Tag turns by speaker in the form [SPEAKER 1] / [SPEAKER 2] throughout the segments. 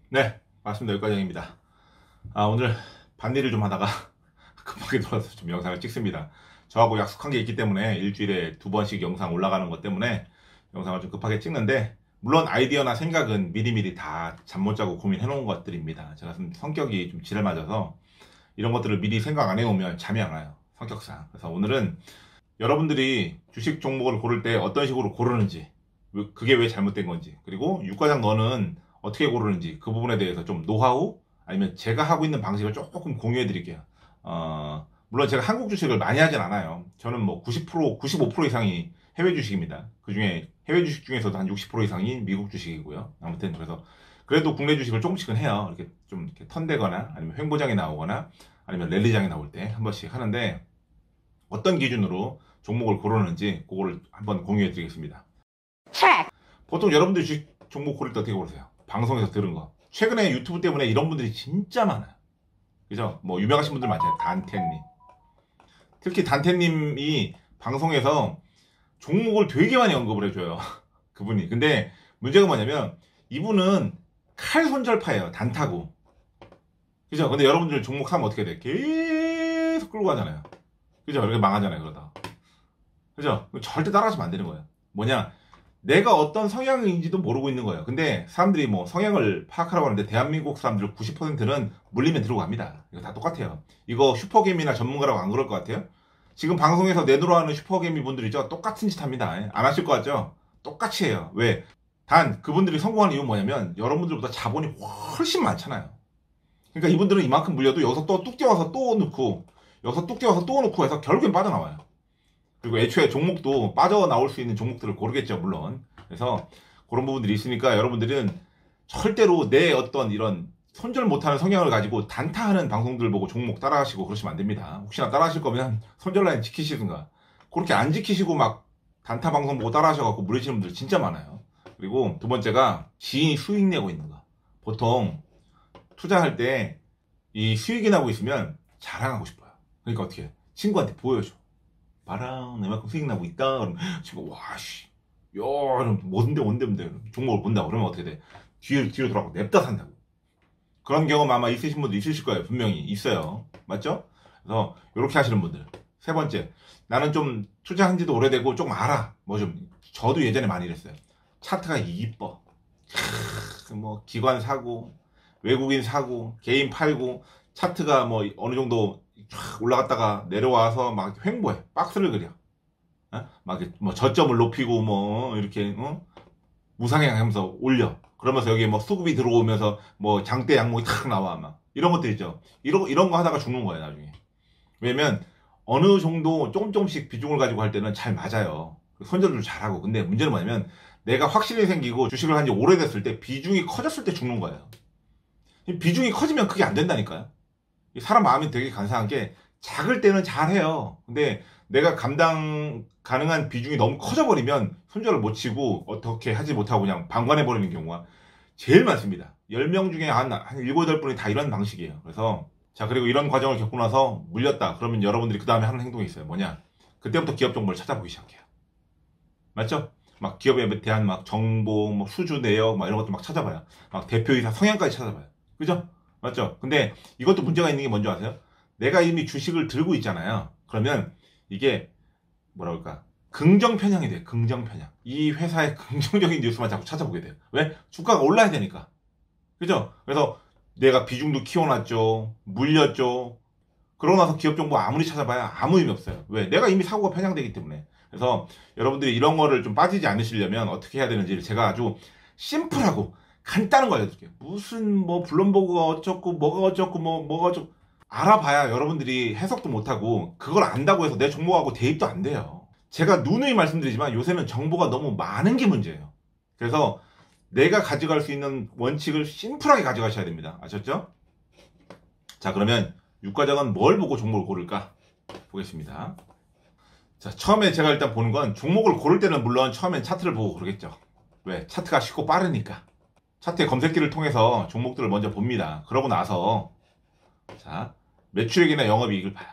[SPEAKER 1] 네, 반갑습니다. 육과정입니다. 오늘 반일을 좀 하다가 급하게 돌아서 좀 영상을 찍습니다. 저하고 약속한 게 있기 때문에 일주일에 2번씩 영상 올라가는 것 때문에 영상을 좀 급하게 찍는데, 물론 아이디어나 생각은 미리미리 다 잠 못 자고 고민해 놓은 것들입니다. 제가 좀 성격이 좀 지랄 맞아서 이런 것들을 미리 생각 안 해놓으면 잠이 안 와요, 성격상. 그래서 오늘은 여러분들이 주식 종목을 고를 때 어떤 식으로 고르는지, 그게 왜 잘못된 건지, 그리고 육과장 너는 어떻게 고르는지, 그 부분에 대해서 좀 노하우, 아니면 제가 하고 있는 방식을 조금 공유해 드릴게요. 물론 제가 한국 주식을 많이 하진 않아요. 저는 뭐 90%, 95% 이상이 해외 주식입니다. 그 중에 해외 주식 중에서도 한 60% 이상이 미국 주식이고요. 아무튼 그래서 그래도 국내 주식을 조금씩은 해요. 이렇게 좀 이렇게 턴되거나 아니면 횡보장에 나오거나 아니면 랠리장에 나올 때 한 번씩 하는데, 어떤 기준으로 종목을 고르는지 그거를 한번 공유해 드리겠습니다. 보통 여러분들이 주식 종목 고를 때 어떻게 고르세요? 방송에서 들은 거. 최근에 유튜브 때문에 이런 분들이 진짜 많아요. 그죠? 뭐 유명하신 분들 많잖아요. 단테님. 특히 단테님이 방송에서 종목을 되게 많이 언급을 해줘요. 그분이. 근데 문제가 뭐냐면 이분은 칼손절파예요. 단타고. 그죠? 근데 여러분들 종목 사면 어떻게 돼? 계속 끌고 가잖아요. 그죠? 이렇게 망하잖아요. 그러다. 그죠? 절대 따라가시면 안 되는 거예요. 뭐냐? 내가 어떤 성향인지도 모르고 있는 거예요. 근데 사람들이 뭐 성향을 파악하라고 하는데, 대한민국 사람들 90%는 물리면 들고 갑니다. 이거 다 똑같아요. 이거 슈퍼개미나 전문가라고 안 그럴 것 같아요? 지금 방송에서 내놓으라는 슈퍼개미 분들이죠. 똑같은 짓 합니다. 안 하실 것 같죠? 똑같이 해요. 왜? 단 그분들이 성공하는 이유는 뭐냐면 여러분들보다 자본이 훨씬 많잖아요. 그러니까 이분들은 이만큼 물려도 여기서 또 뚝 뛰어와서 또 넣고, 여기서 뚝 뛰어와서 또 넣고 해서 결국엔 빠져나와요. 그리고 애초에 종목도 빠져나올 수 있는 종목들을 고르겠죠, 물론. 그래서 그런 부분들이 있으니까 여러분들은 절대로 내 어떤 이런 손절 못하는 성향을 가지고 단타하는 방송들 보고 종목 따라하시고 그러시면 안 됩니다. 혹시나 따라하실 거면 손절 라인 지키시든가. 그렇게 안 지키시고 막 단타 방송 보고 따라하셔갖고 무리시는 분들 진짜 많아요. 그리고 두 번째가 지인이 수익 내고 있는 거. 보통 투자할 때 이 수익이 나고 있으면 자랑하고 싶어요. 그러니까 어떻게 해? 친구한테 보여줘. 봐라, 내만큼 수익 나고 있다. 그러면 친구, 와, 씨, 야, 이러면 뭔데, 종목을 본다. 그러면 어떻게 돼? 뒤로 돌아가고 냅다 산다고. 그런 경험 아마 있으신 분도 있으실 거예요. 분명히 있어요. 맞죠? 그래서 이렇게 하시는 분들. 세 번째, 나는 좀 투자한 지도 오래되고 좀 알아. 저도 예전에 많이 이랬어요. 차트가 이뻐. 뭐 기관 사고, 외국인 사고, 개인 팔고, 차트가 뭐 어느 정도 쫙 올라갔다가 내려와서 막 횡보해. 박스를 그려. 막 뭐 저점을 높이고 뭐 이렇게 무상향하면서 올려. 그러면서 여기 뭐 수급이 들어오면서 뭐 장대 양목이 탁 나와. 막 이런 것들 있죠. 이런 거 하다가 죽는 거예요, 나중에. 왜냐면 어느 정도 조금씩 비중을 가지고 할 때는 잘 맞아요. 손절도 잘하고. 근데 문제는 뭐냐면 내가 확신이 생기고 주식을 한 지 오래됐을 때, 비중이 커졌을 때 죽는 거예요. 비중이 커지면 그게 안 된다니까요. 사람 마음이 되게 간사한 게, 작을 때는 잘해요. 근데 내가 감당 가능한 비중이 너무 커져버리면 손절을 못 치고 어떻게 하지 못하고 그냥 방관해버리는 경우가 제일 많습니다. 10명 중에 한 7, 8분이 다 이런 방식이에요. 그래서 자, 그리고 이런 과정을 겪고 나서 물렸다. 그러면 여러분들이 그 다음에 하는 행동이 있어요. 뭐냐? 그때부터 기업 정보를 찾아보기 시작해요. 맞죠? 막 기업에 대한 막 정보, 뭐 수주 내역, 막 이런 것도 막 찾아봐요. 막 대표이사 성향까지 찾아봐요. 그죠? 맞죠? 근데 이것도 문제가 있는 게 뭔지 아세요? 내가 이미 주식을 들고 있잖아요. 그러면 이게 뭐라 그럴까? 긍정 편향이 돼요. 긍정 편향. 이 회사의 긍정적인 뉴스만 자꾸 찾아보게 돼요. 왜? 주가가 올라야 되니까. 그죠? 그래서 내가 비중도 키워놨죠. 물렸죠. 그러고 나서 기업 정보 아무리 찾아봐야 아무 의미 없어요. 왜? 내가 이미 사고가 편향되기 때문에. 그래서 여러분들이 이런 거를 좀 빠지지 않으시려면 어떻게 해야 되는지를 제가 아주 심플하고 간단한 거 알려드릴게요. 무슨 뭐 블룸버그가 어쩌고 뭐가 어쩌고 뭐가 어쩌고 알아봐야 여러분들이 해석도 못하고, 그걸 안다고 해서 내 종목하고 대입도 안 돼요. 제가 누누이 말씀드리지만 요새는 정보가 너무 많은 게 문제예요. 그래서 내가 가져갈 수 있는 원칙을 심플하게 가져가셔야 됩니다. 아셨죠? 자, 그러면 육과장은 뭘 보고 종목을 고를까 보겠습니다. 자, 처음에 제가 일단 보는 건, 종목을 고를 때는 물론 처음엔 차트를 보고 고르겠죠. 왜? 차트가 쉽고 빠르니까. 차트의 검색기를 통해서 종목들을 먼저 봅니다. 그러고 나서 자, 매출액이나 영업이익을 봐요.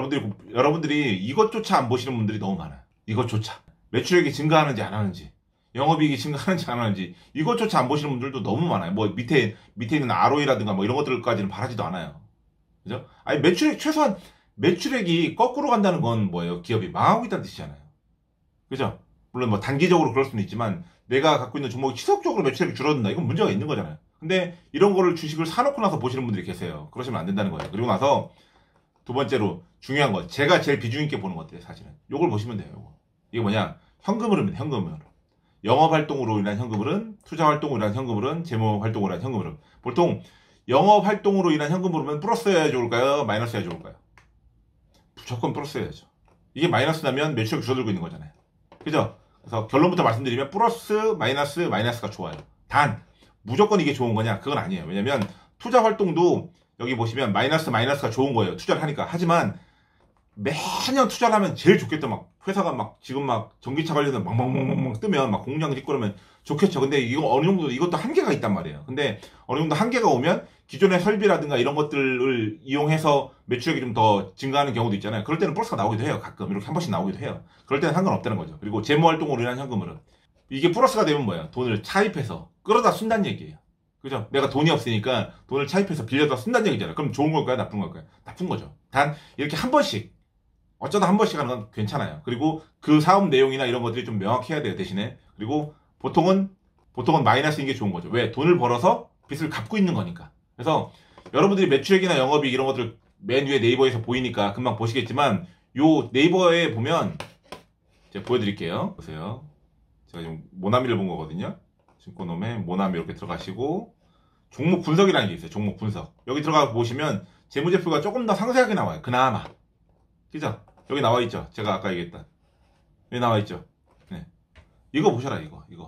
[SPEAKER 1] 여러분들이 이것조차 안 보시는 분들이 너무 많아요. 이것조차. 매출액이 증가하는지 안 하는지, 영업이익이 증가하는지 안 하는지 이것조차 안 보시는 분들도 너무 많아요. 뭐 밑에 있는 ROE라든가 뭐 이런 것들까지는 바라지도 않아요. 그죠? 아니 매출액 최소한 매출액이 거꾸로 간다는 건 뭐예요? 기업이 망하고 있다는 뜻이잖아요. 그죠? 물론 뭐 단기적으로 그럴 수는 있지만 내가 갖고 있는 종목이 지속적으로 매출액이 줄어든다. 이건 문제가 있는 거잖아요. 근데 이런 거를 주식을 사놓고 나서 보시는 분들이 계세요. 그러시면 안 된다는 거예요. 그리고 나서 두 번째로 중요한 거, 제가 제일 비중 있게 보는 것들 사실은 요걸 보시면 돼요. 요거. 이게 뭐냐? 현금 흐름입니다. 현금 흐름. 영업 활동으로 인한 현금 흐름, 투자 활동으로 인한 현금 흐름, 재무 활동으로 인한 현금 흐름. 보통 영업 활동으로 인한 현금 흐름은 플러스여야 좋을까요? 마이너스여야 좋을까요? 무조건 플러스여야죠. 이게 마이너스 나면 매출이 줄어들고 있는 거잖아요. 그죠? 그래서 결론부터 말씀드리면 플러스, 마이너스가 좋아요. 단 무조건 이게 좋은 거냐? 그건 아니에요. 왜냐면 투자 활동도 여기 보시면 마이너스가 좋은 거예요. 투자를 하니까. 하지만 매년 투자를 하면 제일 좋겠다. 막 회사가 막 지금 막 전기차 관련해서 막 뜨면 막 공장 짓고 그러면 좋겠죠. 근데 이거 어느 정도 이것도 한계가 있단 말이에요. 근데 어느 정도 한계가 오면 기존의 설비라든가 이런 것들을 이용해서 매출액이 좀 더 증가하는 경우도 있잖아요. 그럴 때는 플러스가 나오기도 해요. 가끔 이렇게 한 번씩 나오기도 해요. 그럴 때는 상관없다는 거죠. 그리고 재무 활동으로 인한 현금흐름. 이게 플러스가 되면 뭐예요? 돈을 차입해서 끌어다 쓴다는 얘기예요. 그죠? 내가 돈이 없으니까 돈을 차입해서 빌려다 쓴다는 얘기잖아요. 그럼 좋은 걸까요? 나쁜 걸까요? 나쁜 거죠. 단 이렇게 한 번씩 어쩌다 한 번씩 하는 건 괜찮아요. 그리고 그 사업 내용이나 이런 것들이 좀 명확해야 돼요. 대신에. 그리고 보통은 마이너스인 게 좋은 거죠. 왜? 돈을 벌어서 빚을 갚고 있는 거니까. 그래서 여러분들이 매출액이나 영업이익 이런 것들 맨 위에 네이버에서 보이니까 금방 보시겠지만 요 네이버에 보면 제가 보여드릴게요. 보세요. 제가 지금 모나미를 본 거거든요. 증권홈에 모나미 이렇게 들어가시고 종목 분석이라는 게 있어요. 종목 분석. 여기 들어가 보시면 재무제표가 조금 더 상세하게 나와요. 그나마. 그죠? 여기 나와 있죠. 제가 아까 얘기했던. 여기 나와 있죠. 네. 이거 보셔라,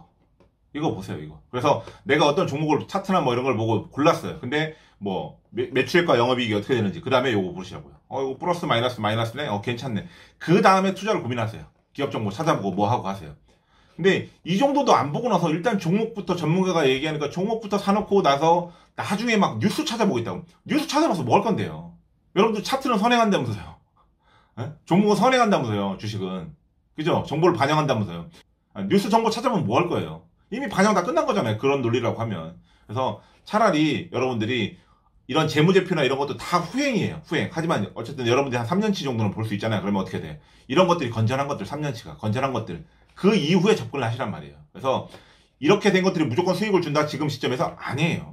[SPEAKER 1] 이거 보세요, 이거. 그래서 내가 어떤 종목을 차트나 뭐 이런 걸 보고 골랐어요. 근데 뭐 매출액과 영업이익이 어떻게 되는지 그 다음에 요거 보시라고요. 이거 플러스 마이너스네. 괜찮네. 그 다음에 투자를 고민하세요. 기업 정보 찾아보고 뭐 하고 하세요. 근데 이 정도도 안 보고 나서 일단 종목부터 전문가가 얘기하니까 종목부터 사놓고 나서 나중에 막 뉴스 찾아보고 있다고. 뉴스 찾아봐서 뭐 할 건데요? 여러분들 차트는 선행한다면서요. 에? 종목은 선행한다면서요. 주식은. 그죠? 정보를 반영한다면서요. 뉴스 정보 찾아보면 뭐 할 거예요? 이미 반영 다 끝난 거잖아요. 그런 논리라고 하면. 그래서 차라리 여러분들이 이런 재무제표나 이런 것도 다 후행이에요. 후행. 하지만 어쨌든 여러분들이 한 3년치 정도는 볼 수 있잖아요. 그러면 어떻게 돼? 이런 것들이 건전한 것들, 3년치가. 건전한 것들. 그 이후에 접근을 하시란 말이에요. 그래서 이렇게 된 것들이 무조건 수익을 준다 지금 시점에서 아니에요.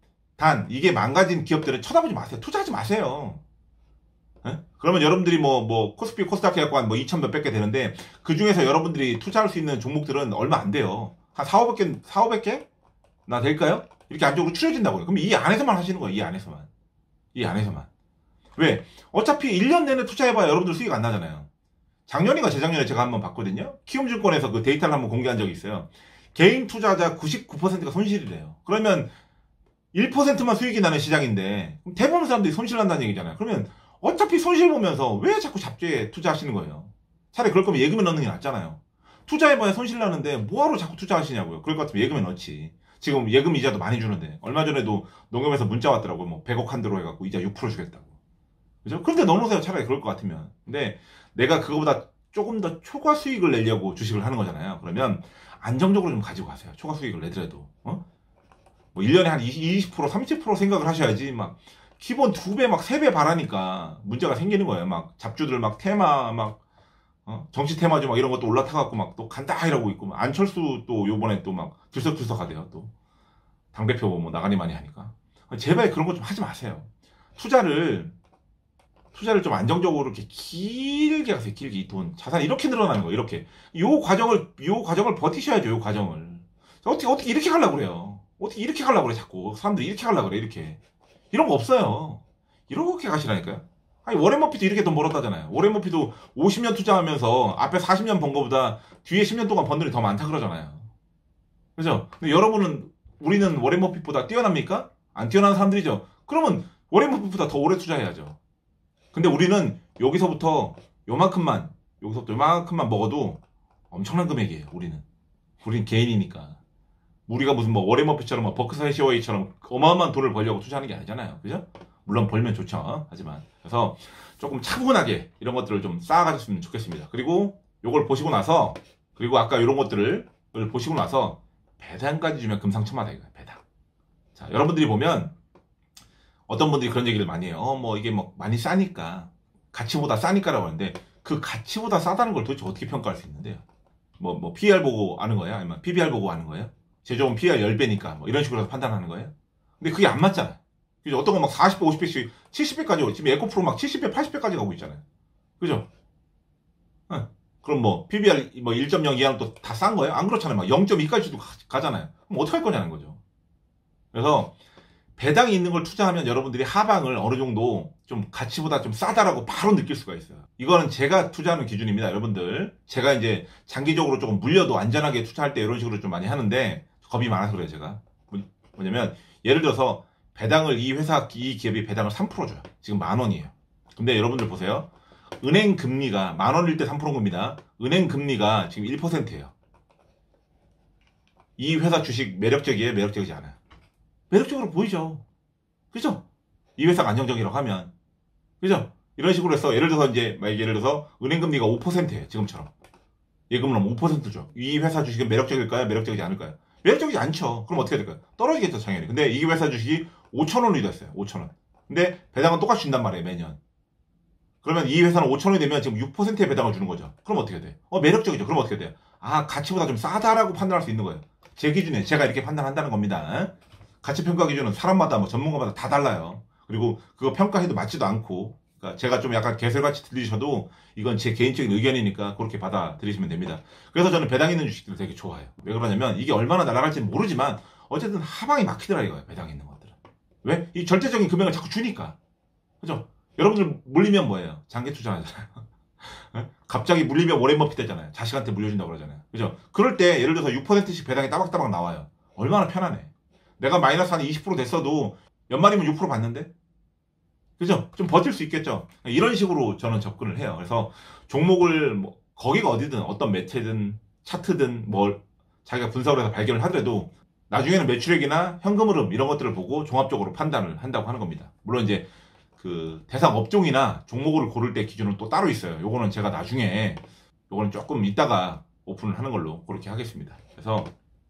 [SPEAKER 1] 단 이게 망가진 기업들은 쳐다보지 마세요. 투자하지 마세요. 에? 그러면 여러분들이 뭐 코스피 코스닥 해갖고 한 뭐 2천 몇백 개 되는데 그 중에서 여러분들이 투자할 수 있는 종목들은 얼마 안 돼요. 한 4, 500개 나 될까요? 이렇게 안쪽으로 추려진다고요. 그럼 이 안에서만 하시는 거예요. 이 안에서만. 왜? 어차피 1년 내내 투자해봐야 여러분들 수익 안 나잖아요. 작년인가 재작년에 제가 한번 봤거든요. 키움증권에서 그 데이터를 한번 공개한 적이 있어요. 개인 투자자 99%가 손실이래요. 그러면 1%만 수익이 나는 시장인데 그럼 대부분 사람들이 손실 난다는 얘기잖아요. 그러면 어차피 손실 보면서 왜 자꾸 잡지에 투자하시는 거예요? 차라리 그럴 거면 예금에 넣는 게 낫잖아요. 투자해봐야 손실 나는데 뭐하러 자꾸 투자하시냐고요. 그럴 것 같으면 예금에 넣지. 지금 예금 이자도 많이 주는데 얼마 전에도 농협에서 문자 왔더라고요. 뭐 100억 한도로 해갖고 이자 6% 주겠다고. 그죠? 그런데 넣어놓으세요. 차라리 그럴 것 같으면. 근데 내가 그거보다 조금 더 초과 수익을 내려고 주식을 하는 거잖아요. 그러면 안정적으로 좀 가지고 가세요. 초과 수익을 내더라도. 뭐 1년에 한 20%, 30% 생각을 하셔야지 막 기본 2배 막 3배 바라니까 문제가 생기는 거예요. 막 잡주들 막 테마 막 정치 테마주 막 이런 것도 올라타갖고 막 또 간다 이러고 있고 안철수 또 요번에 또 막 들썩들썩 하대요. 또 당대표 뭐 나가니 많이 하니까 제발 그런 거 좀 하지 마세요. 투자를 좀 안정적으로 이렇게 길게 가세요. 길게 이 돈 자산 이렇게 늘어나는 거예요. 이렇게 요 과정을 버티셔야죠. 요 과정을 어떻게 이렇게 가려고 그래요. 어떻게 이렇게 가려고 그래 자꾸 사람들이 이렇게 가려고 그래. 이렇게 이런 거 없어요. 이렇게 가시라니까요. 아니 워렌 버핏도 이렇게 돈 벌었다잖아요. 워렌 버핏도 50년 투자하면서 앞에 40년 번 거보다 뒤에 10년 동안 번 돈이 더 많다 그러잖아요. 그죠? 근데 우리는 워렌 버핏보다 뛰어납니까? 안 뛰어난 사람들이죠. 그러면 워렌 버핏보다 더 오래 투자해야죠. 근데 우리는 여기서부터 요만큼만 먹어도 엄청난 금액이에요. 우리는 개인이니까. 우리가 무슨 뭐 워렌 버핏처럼 뭐 버크사이어 해셔웨이처럼 어마어마한 돈을 벌려고 투자하는 게 아니잖아요. 그죠? 물론 벌면 좋죠. 하지만 그래서 조금 차분하게 이런 것들을 좀 쌓아가셨으면 좋겠습니다. 그리고 요걸 보시고 나서 그리고 아까 이런 것들을 보시고 나서 배당까지 주면 금상첨화다 이거야. 배당. 자, 여러분들이 보면 어떤 분들이 그런 얘기를 많이 해요. 뭐 이게 뭐 많이 싸니까, 가치보다 싸니까라고 하는데, 그 가치보다 싸다는 걸 도대체 어떻게 평가할 수 있는데요? 뭐 PER 보고 아는 거예요? 아니면 PBR 보고 아는 거예요? 제조원 PER 10배니까 뭐 이런 식으로 해서 판단하는 거예요? 근데 그게 안 맞잖아요. 그죠? 어떤 거 막 40배, 50배씩, 70배까지, 지금 에코프로 막 70배, 80배까지 가고 있잖아요. 그죠? 응. 그럼 뭐 PBR 뭐 1.0 이하는 또 다 싼 거예요? 안 그렇잖아요. 막 0.2까지도 가잖아요. 그럼 어떻게 할 거냐는 거죠. 그래서 배당이 있는 걸 투자하면 여러분들이 하방을 어느 정도 좀 가치보다 좀 싸다라고 바로 느낄 수가 있어요. 이거는 제가 투자하는 기준입니다, 여러분들. 제가 이제 장기적으로 조금 물려도 안전하게 투자할 때 이런 식으로 좀 많이 하는데, 겁이 많아서 그래요, 제가. 뭐냐면, 예를 들어서 배당을 이 기업이 배당을 3% 줘요. 지금 10,000원이에요. 근데 여러분들 보세요. 은행 금리가 10,000원일 때 3%인 겁니다. 은행 금리가 지금 1%예요. 이 회사 주식 매력적이에요? 매력적이지 않아요? 매력적으로 보이죠. 그죠? 이 회사가 안정적이라고 하면. 그죠? 이런 식으로 해서, 예를 들어서, 은행금리가 5%예요. 지금처럼. 예금은 5% 줘. 이 회사 주식은 매력적일까요? 매력적이지 않을까요? 매력적이지 않죠. 그럼 어떻게 될까요? 떨어지겠죠, 당연히. 근데 이 회사 주식이 5,000원이 됐어요. 5,000원. 근데 배당은 똑같이 준단 말이에요, 매년. 그러면 이 회사는 5,000원이 되면 지금 6%의 배당을 주는 거죠. 그럼 어떻게 돼? 매력적이죠. 그럼 어떻게 돼요? 아, 가치보다 좀 싸다라고 판단할 수 있는 거예요. 제 기준에 제가 이렇게 판단한다는 겁니다. 가치평가 기준은 사람마다 뭐 전문가마다 다 달라요. 그리고 그거 평가해도 맞지도 않고, 그러니까 제가 좀 약간 개설같이 들리셔도 이건 제 개인적인 의견이니까 그렇게 받아들이시면 됩니다. 그래서 저는 배당 있는 주식들을 되게 좋아해요. 왜 그러냐면 이게 얼마나 날아갈지는 모르지만 어쨌든 하방이 막히더라 이거예요. 배당 있는 것들은. 왜? 이 절대적인 금액을 자꾸 주니까. 그죠? 여러분들 물리면 뭐예요? 장기 투자하잖아요. 갑자기 물리면 워렌 버핏 되잖아요. 자식한테 물려준다고 그러잖아요. 그죠? 그럴 때 예를 들어서 6%씩 배당이 따박따박 나와요. 얼마나 편하네. 내가 마이너스 한 20% 됐어도 연말이면 6% 받는데? 그죠? 좀 버틸 수 있겠죠? 이런 식으로 저는 접근을 해요. 그래서 종목을 뭐 거기가 어디든 어떤 매체든 차트든 뭘 자기가 분석을 해서 발견을 하더라도 나중에는 매출액이나 현금 흐름 이런 것들을 보고 종합적으로 판단을 한다고 하는 겁니다. 물론 이제 그 대상 업종이나 종목을 고를 때 기준은 또 따로 있어요. 요거는 제가 나중에 요거는 조금 이따가 오픈을 하는 걸로 그렇게 하겠습니다. 그래서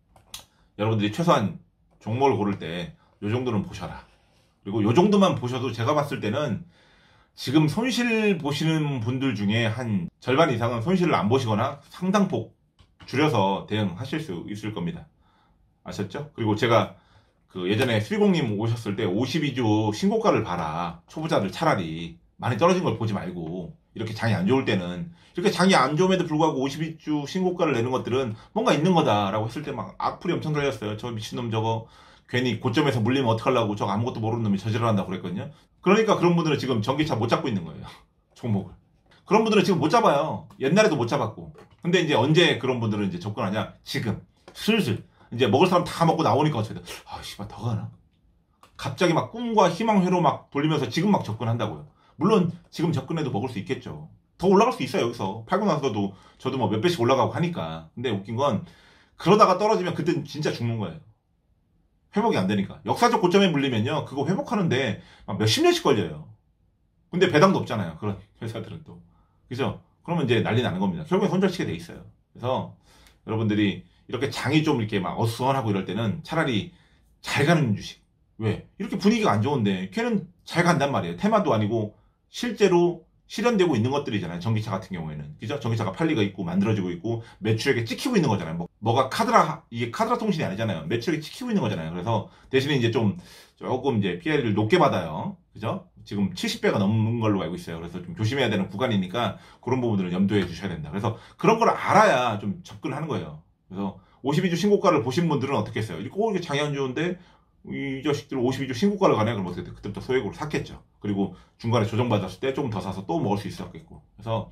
[SPEAKER 1] 여러분들이 최소한 종목을 고를 때 요 정도는 보셔라. 그리고 요 정도만 보셔도 제가 봤을 때는 지금 손실 보시는 분들 중에 한 절반 이상은 손실을 안 보시거나 상당폭 줄여서 대응하실 수 있을 겁니다. 아셨죠? 그리고 제가 그 예전에 수리공님 오셨을 때 52주 신고가를 봐라. 초보자들 차라리 많이 떨어진 걸 보지 말고 이렇게 장이 안 좋을 때는 이렇게 장이 안 좋음에도 불구하고 52주 신고가를 내는 것들은 뭔가 있는 거다라고 했을 때 막 악플이 엄청 달렸어요. 저 미친놈 저거 괜히 고점에서 물리면 어떡하려고 저거 아무것도 모르는 놈이 저지를 한다고 그랬거든요. 그러니까 그런 분들은 지금 전기차 못 잡고 있는 거예요. 종목을. 그런 분들은 지금 못 잡아요. 옛날에도 못 잡았고. 근데 이제 언제 그런 분들은 이제 접근하냐? 지금. 슬슬. 이제 먹을 사람 다 먹고 나오니까 어떻게 돼? 아, 씨발, 더 가나? 갑자기 막 꿈과 희망회로 막 돌리면서 지금 막 접근한다고요. 물론 지금 접근해도 먹을 수 있겠죠. 더 올라갈 수 있어요, 여기서. 팔고 나서도 저도 뭐 몇 배씩 올라가고 하니까. 근데 웃긴 건 그러다가 떨어지면 그때는 진짜 죽는 거예요. 회복이 안 되니까. 역사적 고점에 물리면요. 그거 회복하는데 막 몇십 년씩 걸려요. 근데 배당도 없잖아요. 그런 회사들은 또. 그죠? 그러면 이제 난리 나는 겁니다. 결국엔 손절치게 돼 있어요. 그래서 여러분들이 이렇게 장이 좀 이렇게 막 어수선하고 이럴 때는 차라리 잘 가는 주식. 왜? 이렇게 분위기가 안 좋은데 걔는 잘 간단 말이에요. 테마도 아니고 실제로 실현되고 있는 것들이잖아요. 전기차 같은 경우에는. 그죠? 전기차가 팔리고 있고 만들어지고 있고 매출액에 찍히고 있는 거잖아요. 뭐가 이게 카드라 통신이 아니잖아요. 매출액에 찍히고 있는 거잖아요. 그래서 대신에 이제 조금 이제 PR을 높게 받아요. 그죠? 지금 70배가 넘는 걸로 알고 있어요. 그래서 좀 조심해야 되는 구간이니까 그런 부분들은 염두에 두셔야 된다. 그래서 그런 걸 알아야 좀 접근하는 거예요. 그래서 52주 신고가를 보신 분들은 어떻게 했어요? 이렇게 장이 안 좋은데 이 자식들 52주 신고가를 가네? 그럼 어떻게 돼? 그때부터 소액으로 샀겠죠. 그리고 중간에 조정받았을 때 조금 더 사서 또 먹을 수 있었겠고. 그래서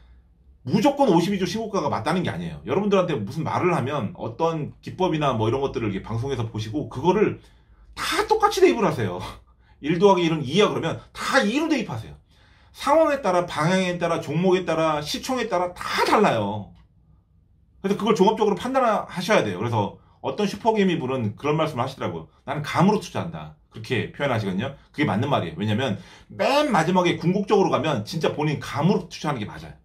[SPEAKER 1] 무조건 52주 신고가가 맞다는 게 아니에요. 여러분들한테 무슨 말을 하면 어떤 기법이나 뭐 이런 것들을 이렇게 방송에서 보시고 그거를 다 똑같이 대입을 하세요. 1 더하기 1은 2야 그러면 다 2로 대입하세요. 상황에 따라 방향에 따라 종목에 따라 시총에 따라 다 달라요. 그래서 그걸 종합적으로 판단하셔야 돼요. 그래서 어떤 슈퍼게이미 분은 그런 말씀을 하시더라고요. 나는 감으로 투자한다. 그렇게 표현하시거든요. 그게 맞는 말이에요. 왜냐면 맨 마지막에 궁극적으로 가면 진짜 본인 감으로 투자하는 게 맞아요.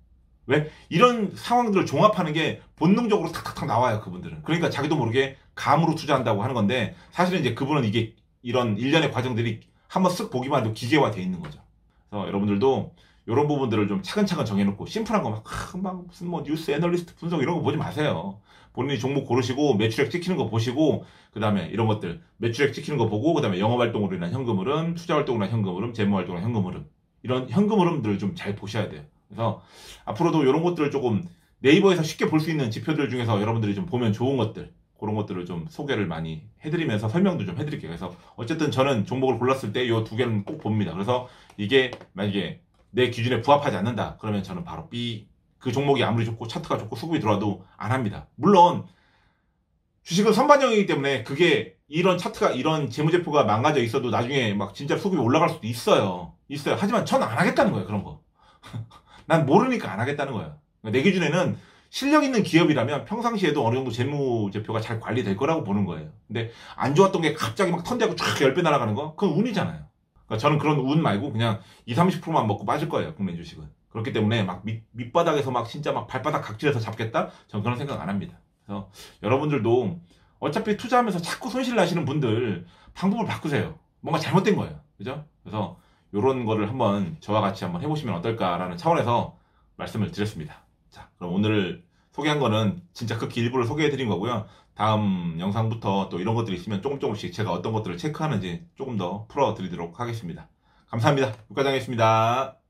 [SPEAKER 1] 왜? 이런 상황들을 종합하는 게 본능적으로 탁탁탁 나와요, 그분들은. 그러니까 자기도 모르게 감으로 투자한다고 하는 건데, 사실은 이제 그분은 이게 이런 일련의 과정들이 한번 쓱 보기만 해도 기계화되어 있는 거죠. 그래서 여러분들도 이런 부분들을 좀 차근차근 정해놓고, 심플한 거 막 무슨 뭐 뉴스 애널리스트 분석 이런 거 보지 마세요. 본인이 종목 고르시고, 매출액 찍히는 거 보시고, 그 다음에 이런 것들, 매출액 찍히는 거 보고, 그 다음에 영업활동으로 인한 현금 흐름, 투자활동으로 인한 현금 흐름, 재무활동으로 인한 현금 흐름. 이런 현금 흐름들을 좀 잘 보셔야 돼요. 그래서 앞으로도 이런 것들을 조금 네이버에서 쉽게 볼 수 있는 지표들 중에서 여러분들이 좀 보면 좋은 것들, 그런 것들을 좀 소개를 많이 해드리면서 설명도 좀 해드릴게요. 그래서 어쨌든 저는 종목을 골랐을 때 이 두 개는 꼭 봅니다. 그래서 이게 만약에 내 기준에 부합하지 않는다, 그러면 저는 바로 그 종목이 아무리 좋고 차트가 좋고 수급이 들어와도 안 합니다. 물론 주식은 선반영이기 때문에 그게 이런 차트가, 이런 재무제표가 망가져 있어도 나중에 막 진짜 수급이 올라갈 수도 있어요. 하지만 전 안 하겠다는 거예요, 그런 거. 난 모르니까 안 하겠다는 거예요. 내 기준에는 실력 있는 기업이라면 평상시에도 어느 정도 재무제표가 잘 관리될 거라고 보는 거예요. 근데 안 좋았던 게 갑자기 막 턴대고 쫙 10배 날아가는 거? 그건 운이잖아요. 그러니까 저는 그런 운 말고 그냥 20, 30%만 먹고 빠질 거예요, 국내 주식은. 그렇기 때문에 막 밑바닥에서 막 진짜 막 발바닥 각질해서 잡겠다? 저는 그런 생각 안 합니다. 그래서 여러분들도 어차피 투자하면서 자꾸 손실 나시는 분들 방법을 바꾸세요. 뭔가 잘못된 거예요. 그죠? 그래서 요런 거를 한번 저와 같이 한번 해보시면 어떨까라는 차원에서 말씀을 드렸습니다. 자, 그럼 오늘 소개한 거는 진짜 극히 일부를 소개해드린 거고요. 다음 영상부터 또 이런 것들이 있으면 조금씩 제가 어떤 것들을 체크하는지 조금 더 풀어드리도록 하겠습니다. 감사합니다. 육과장이었습니다.